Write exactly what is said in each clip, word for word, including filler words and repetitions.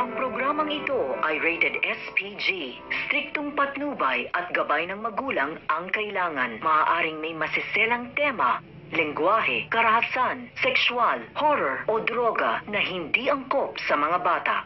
Ang programang ito ay rated S P G. Striktong patnubay at gabay ng magulang ang kailangan. Maaaring may masiselang tema, lengguwahe, karahasan, sexual, horror o droga na hindi angkop sa mga bata.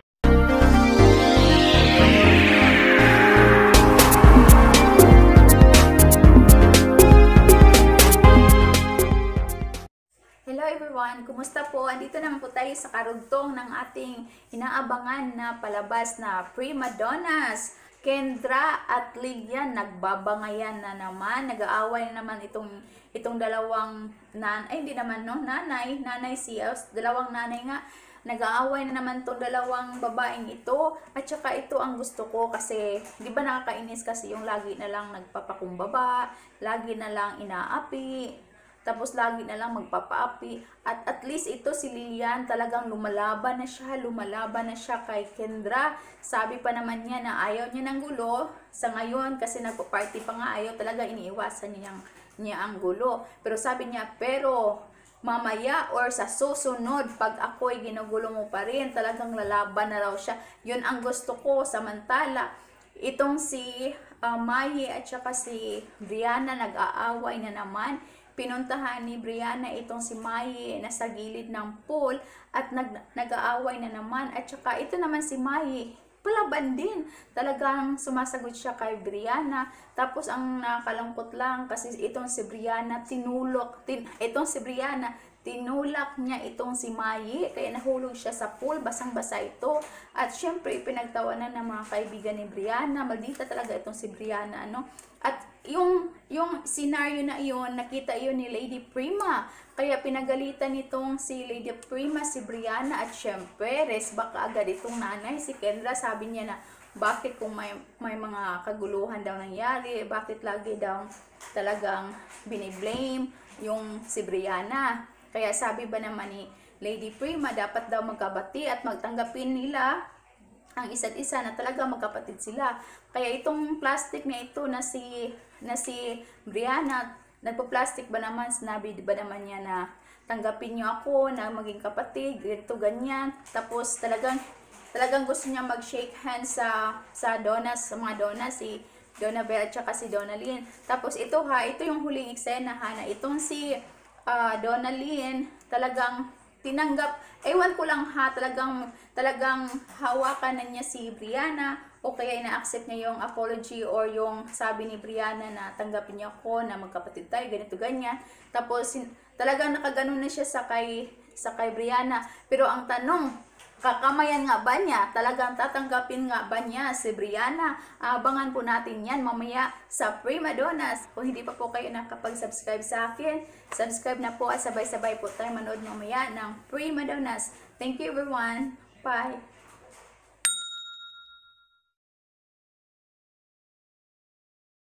Hello everyone! Kumusta po? Andito naman po tayo sa karugtong ng ating inaabangan na palabas na Prima Donnas. Kendra at Lilian nagbabangayan na naman. Nag-aaway na naman itong itong dalawang nan ay hindi naman no, nanay, nanay siyas, dalawang nanay nga. Nag-aaway na naman itong dalawang babaeng ito. At saka ito ang gusto ko kasi, di ba nakakainis kasi yung lagi na lang nagpapakumbaba, lagi na lang inaapi, tapos lagi na lang magpapaapi. At at least ito si Lilian talagang lumalaban na siya, lumalaban na siya kay Kendra. Sabi pa naman niya na ayaw niya ng gulo sa ngayon kasi nagpa-party pa nga, ayaw talaga, iniiwasan niya, niya ang gulo. Pero sabi niya, pero mamaya or sa susunod, pag ako'y ginugulo mo pa rin, talagang lalaban na raw siya. Yun ang gusto ko. Samantala, itong si uh, Maye at saka si Brianna nag-aaway na naman. Pinuntahan ni Brianna itong si Maye na sa gilid ng pool at nag nag-aaway na naman. At saka ito naman si Maye, palaban din. Talagang sumasagot siya kay Brianna. Tapos ang nakalangkot lang kasi itong si Brianna tinulok, tin, itong si Brianna tinulak niya itong si Maye, kaya nahulog siya sa pool, basang-basa ito. At syempre, pinagtawanan ng mga kaibigan ni Brianna. Maldita talaga itong si Brianna, ano? At yung, yung scenario na iyon, nakita iyon ni Lady Prima. Kaya pinagalitan nitong si Lady Prima, si Brianna. At syempre, resback agad itong nanay, si Kendra. Sabi niya na, bakit kung may, may mga kaguluhan daw nangyari, bakit lagi daw talagang biniblame yung si Brianna. Kaya sabi ba naman ni Lady Prima, dapat daw magkabati at magtanggapin nila ang isa't isa na talaga magkapatid sila. Kaya itong plastic na ito na si, na si Brianna, nagpo-plastic ba naman, sinabi ba naman niya na tanggapin niyo ako na maging kapatid, ganito, ganyan. Tapos talagang, talagang gusto niya mag-shake hands sa, sa Donnas, sa mga Donnas, si Donna Belle at saka si Donna Lynn. Tapos ito ha, ito yung huling eksena ha, na itong si uh, Donna Lynn talagang tinanggap, ewan ko lang ha, talagang, talagang hawakan na niya si Brianna o kaya ina-accept niya yung apology or yung sabi ni Brianna na tanggapin niya ako na magkapatid tayo, ganito, ganyan. Tapos talagang nakaganon na siya sa kay, sa kay Brianna. Pero ang tanong, kakamayan nga ba niya? Talagang tatanggapin nga ba niya si Brianna? Abangan po natin yan mamaya sa Prima Donnas. Kung hindi pa po kayo nakapag-subscribe sa akin, subscribe na po at sabay-sabay po tayo manood mamaya ng Prima Donnas. Thank you everyone. Bye!